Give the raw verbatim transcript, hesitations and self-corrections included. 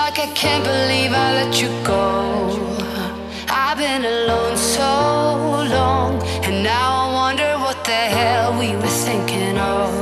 like I can't believe I let you go. I've been alone so long, and now I wonder what the hell we were thinking of.